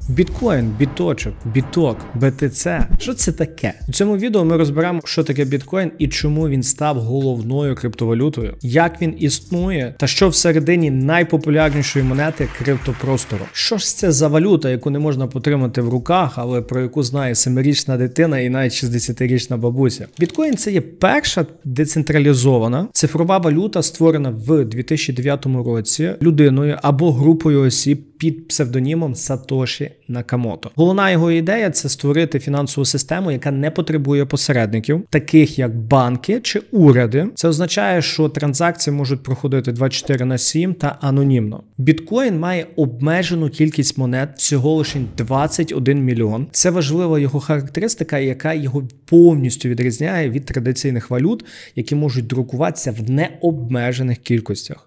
Біткоін, біточок, біток, БТЦ. Що це таке? У цьому відео ми розберемо, що таке біткоін і чому він став головною криптовалютою, як він існує та що всередині найпопулярнішої монети криптопростору. Що ж це за валюта, яку не можна потримати в руках, але про яку знає 7-річна дитина і навіть 60-річна бабуся? Біткоін – це є перша децентралізована цифрова валюта, створена в 2009 році людиною або групою осіб під псевдонімом Сатоші Накамото. Головна його ідея – це створити фінансову систему, яка не потребує посередників, таких як банки чи уряди. Це означає, що транзакції можуть проходити 24/7 та анонімно. Біткоін має обмежену кількість монет, всього лише 21 мільйон. Це важлива його характеристика, яка його повністю відрізняє від традиційних валют, які можуть друкуватися в необмежених кількостях.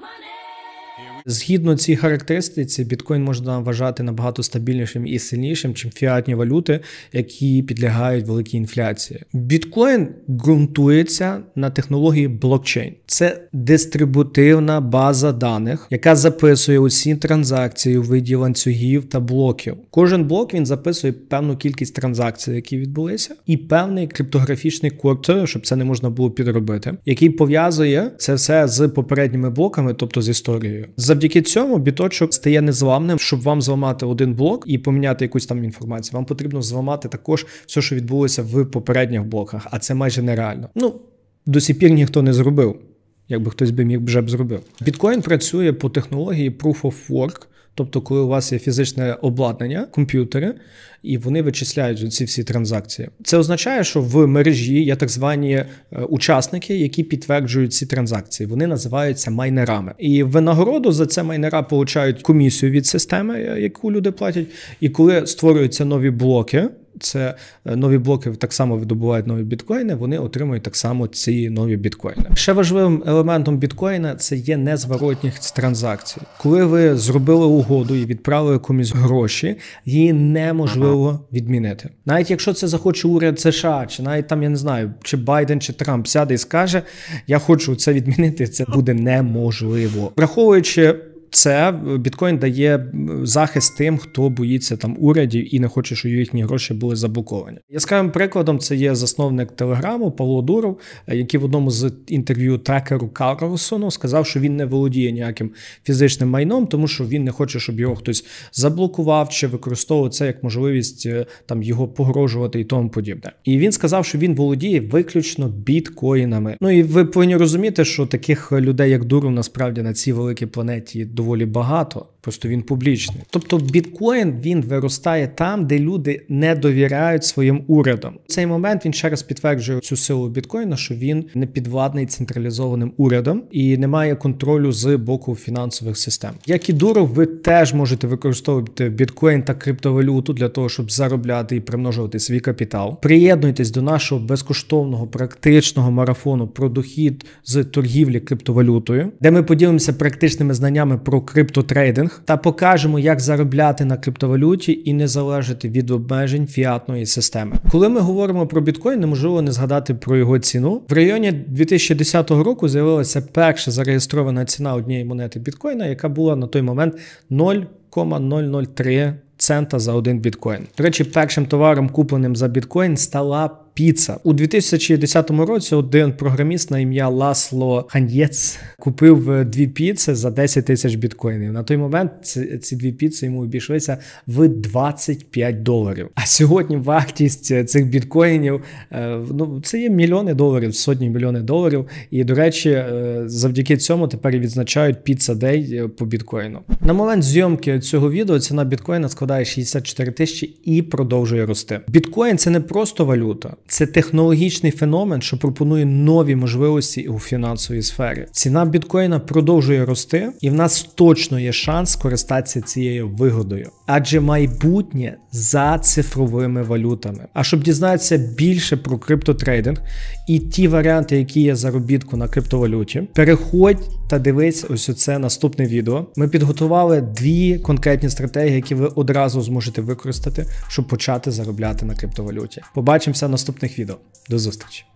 Згідно цій характеристиці, біткоін можна вважати набагато стабільнішим і сильнішим, чим фіатні валюти, які підлягають великій інфляції. Біткоін ґрунтується на технології блокчейн. Це дистрибутивна база даних, яка записує усі транзакції у виді ланцюгів та блоків. Кожен блок він записує певну кількість транзакцій, які відбулися, і певний криптографічний код, щоб це не можна було підробити, який пов'язує це все з попередніми блоками, тобто з історією. Завдяки цьому біточок стає незламним. Щоб вам зламати один блок і поміняти якусь там інформацію, вам потрібно зламати також все, що відбулося в попередніх блоках, а це майже нереально. До сих пір ніхто не зробив. Якби хтось би міг вже б зробив. Біткоін працює по технології Proof of Work, тобто коли у вас є фізичне обладнання, комп'ютери, і вони вичисляють ці всі транзакції. Це означає, що в мережі є так звані учасники, які підтверджують ці транзакції. Вони називаються майнерами. І винагороду за це майнера получають комісію від системи, яку люди платять. І коли створюються нові блоки, це нові блоки так само видобувають нові біткоїни, вони отримують так само ці нові біткоїни. Ще важливим елементом біткоїна це є незворотність транзакцій. Коли ви зробили угоду і відправили комусь гроші, її неможливо відмінити. Навіть якщо це захоче уряд США, чи навіть там, я не знаю, чи Байден, чи Трамп сяде і скаже, я хочу це відмінити, це буде неможливо. Враховуючи це, біткоін дає захист тим, хто боїться там урядів і не хоче, щоб їхні гроші були заблоковані. Яскравим прикладом це є засновник Телеграму Павло Дуров, який в одному з інтерв'ю Такеру Карлсону сказав, що він не володіє ніяким фізичним майном, тому що він не хоче, щоб його хтось заблокував чи використовував це як можливість там його погрожувати і тому подібне. І він сказав, що він володіє виключно біткоїнами. І ви повинні розуміти, що таких людей, як Дуров, насправді на цій великій планеті доволі багато, просто він публічний. Тобто біткоін, він виростає там, де люди не довіряють своїм урядам. В цей момент він ще раз підтверджує цю силу біткоїна, що він не підвладний централізованим урядом і не має контролю з боку фінансових систем. Як і Дуров, ви теж можете використовувати біткоін та криптовалюту для того, щоб заробляти і примножувати свій капітал. Приєднуйтесь до нашого безкоштовного практичного марафону про дохід з торгівлі криптовалютою, де ми поділимося практичними знаннями про криптотрейдинг та покажемо, як заробляти на криптовалюті і не залежати від обмежень фіатної системи. Коли ми говоримо про біткоін, неможливо не згадати про його ціну. В районі 2010 року з'явилася перша зареєстрована ціна однієї монети біткоїна, яка була на той момент 0,003 цента за один біткоін. До речі, першим товаром, купленим за біткоін, стала піца. У 2010 році один програміст на ім'я Ласло Ханьєц купив 2 піци за 10 тисяч біткоїнів. На той момент ці 2 піци йому обійшлися в $25. А сьогодні вартість цих біткоїнів, це є мільйони доларів, сотні мільйонів доларів. І, до речі, завдяки цьому тепер і відзначають Pizza Day по біткоїну. На момент зйомки цього відео ціна біткоїна складає 64 тисячі і продовжує рости. Біткоін – це не просто валюта. Це технологічний феномен, що пропонує нові можливості у фінансовій сфері. Ціна біткоїна продовжує рости, і в нас точно є шанс скористатися цією вигодою. Адже майбутнє за цифровими валютами. А щоб дізнатися більше про криптотрейдинг і ті варіанти, які є заробітку на криптовалюті, переходь та дивись ось оце наступне відео. Ми підготували 2 конкретні стратегії, які ви одразу зможете використати, щоб почати заробляти на криптовалюті. Побачимося в наступних відео. До зустрічі!